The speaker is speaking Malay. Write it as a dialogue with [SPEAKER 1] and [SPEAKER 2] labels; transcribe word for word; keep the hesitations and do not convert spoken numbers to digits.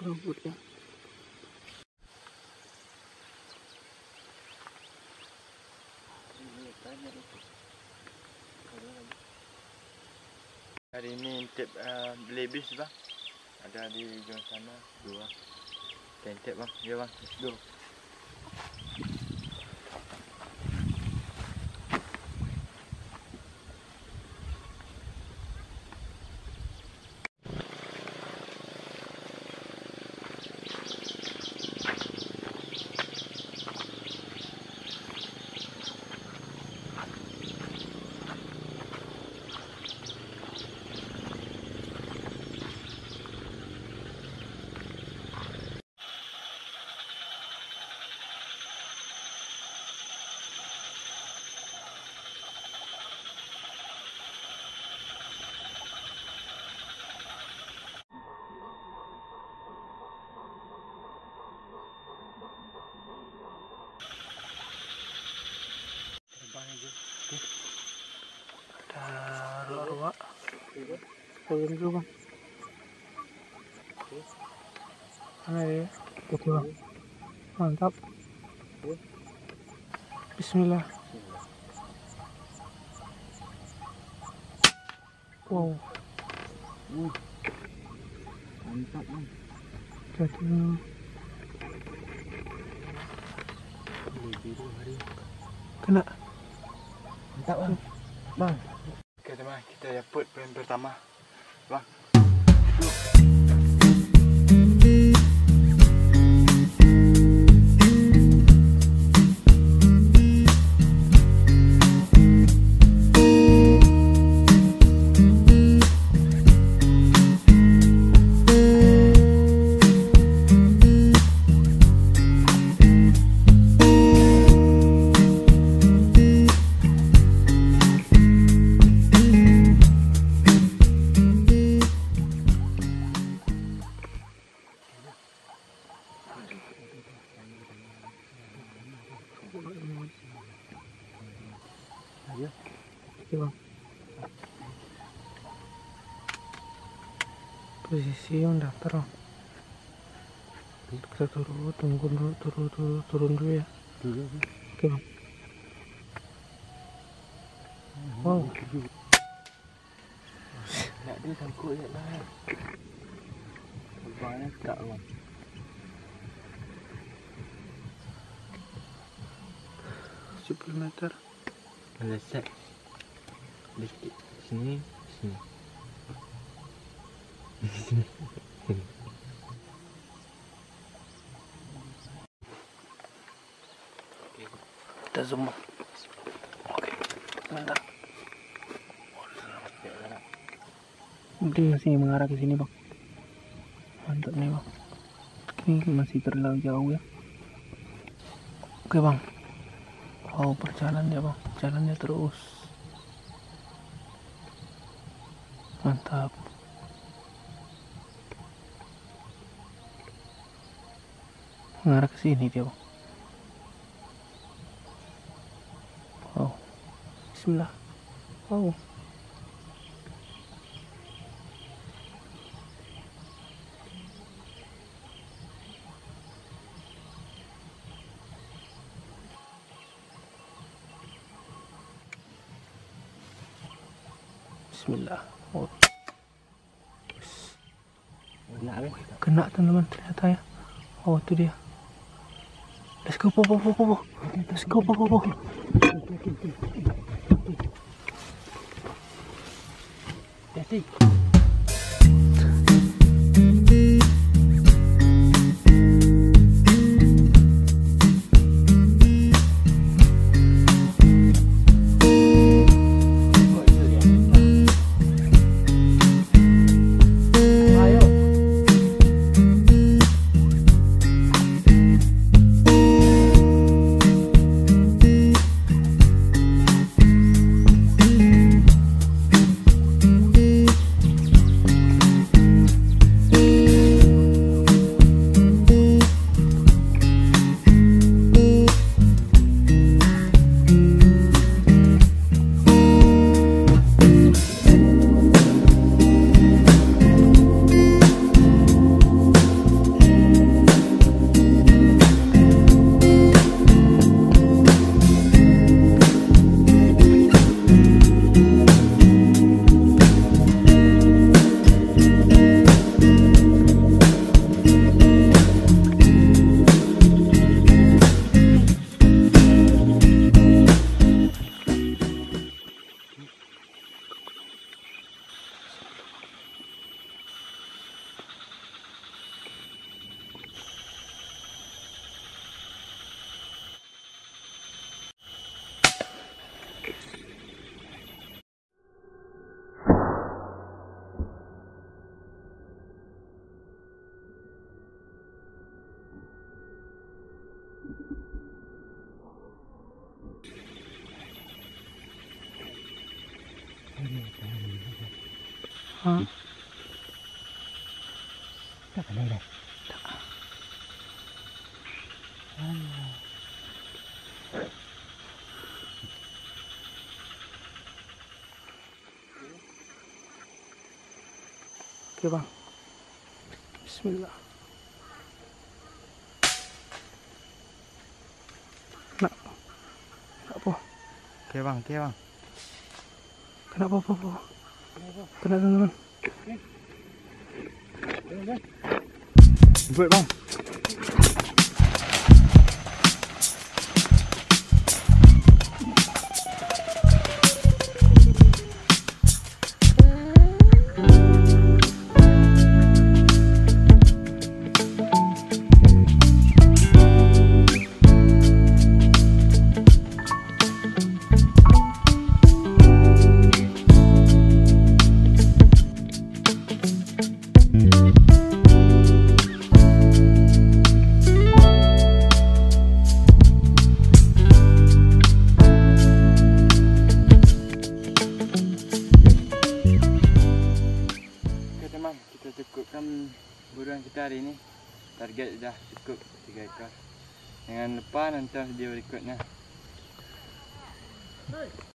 [SPEAKER 1] rumputnya.
[SPEAKER 2] Hari ini intip uh, Belibis bang. Ada di ujung sana dua. Kita intip bang. Ya bang, let's go.
[SPEAKER 1] Ada ruak ruak. Turun dulu bang. Mana dia? Oke bang. Mantap. Bismillah. Wow.
[SPEAKER 2] Mantap bang.
[SPEAKER 1] Jatuh.
[SPEAKER 2] Biru hari.
[SPEAKER 1] Kena.
[SPEAKER 2] Mantap bang. Bang. Oke teman, kita dapat poin pertama. Bang.
[SPEAKER 1] Oke bang. Posisi yang datar bang. Kita turun, tunggu dulu, turun, turun, turun dulu ya.
[SPEAKER 2] Dulu.
[SPEAKER 1] Oke bang. Wow.
[SPEAKER 2] Nak dia sangkut je lah. Bangnya tak bang.
[SPEAKER 1] sepuluh meter.
[SPEAKER 2] Ada set. Dikit. Sini, sini. Sini. Sini.
[SPEAKER 1] Kita zoom bang. Oke. Sebentar. Dia masih mengarah ke sini bang. Mantap nih bang. Ini masih terlalu jauh ya. Oke bang. Wow, perjalanannya bang, jalannya terus. Mantap. Mengarah ke sini dia bang. Wow. Bismillah. Wow. Bismillah. Oh.
[SPEAKER 2] Kena,
[SPEAKER 1] Kena teman-teman ternyata ya. Oh itu dia. Let's go po po po po. Let's go po po po.
[SPEAKER 2] Jadi.
[SPEAKER 1] Hah?
[SPEAKER 2] Tak ada dah.
[SPEAKER 1] Oke bang. Bismillah. Nak. Nak apa?
[SPEAKER 2] Oke bang, oke bang.
[SPEAKER 1] Kenapa apa apa? Kena teman-teman.
[SPEAKER 2] Buat bang. Kita cukupkan buruan kita hari ini. Target dah cukup tiga ekor. Jangan lupa nonton video berikutnya.